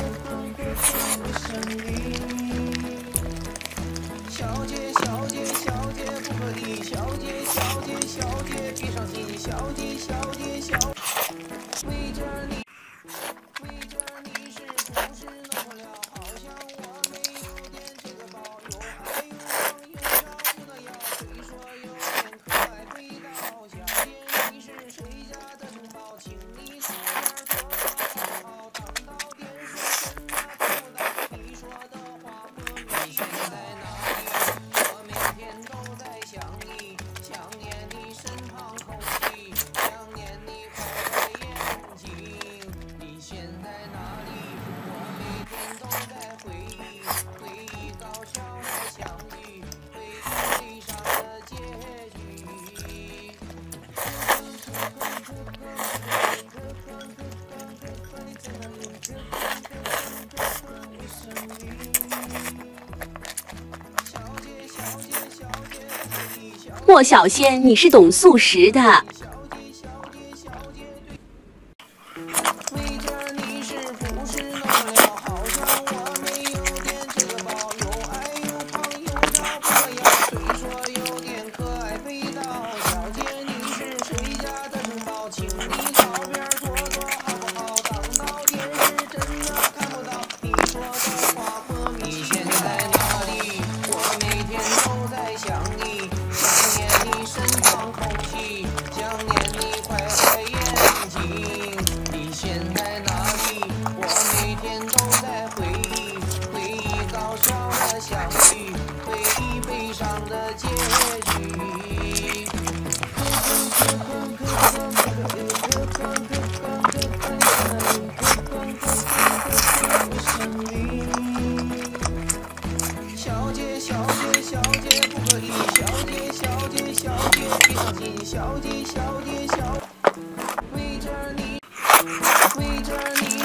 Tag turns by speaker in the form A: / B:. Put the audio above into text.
A: 小姐，小姐，小姐不可以，小姐，小姐，小姐别伤心，小姐，小姐，小。围着你，围着你是不是弄错了？好像我没有点这个包，又爱又胖又小不得要，虽说有点可爱味道。小姐，你是谁家的城堡？请你靠边坐坐好不好？当到电视真的看不到你说的话和你现在哪里？我每天都在想你，想念你身旁空气，想念你坏坏眼睛。你现在哪里？我每天都在回忆，回忆搞笑的相遇，回忆悲伤的结局。
B: 莫小仙，你是懂素食的。
A: 围着你是不是弄错了？好像我没有点这个包，又爱又胖又小不得要，虽说有点可爱味道。小姐，你是谁家的城堡？请你靠边坐坐好不好？当到电视真的看不到你说的话和你现在哪里？我每天都在想你，想念你身旁空气，想念你坏坏眼睛。你现在哪里？我每天都在回忆，回忆搞笑的相遇，回忆悲伤的结局。小姐，小姐，小姐不可以，小姐，小姐，小姐别伤心，小姐，小姐，小。围着你，围着你。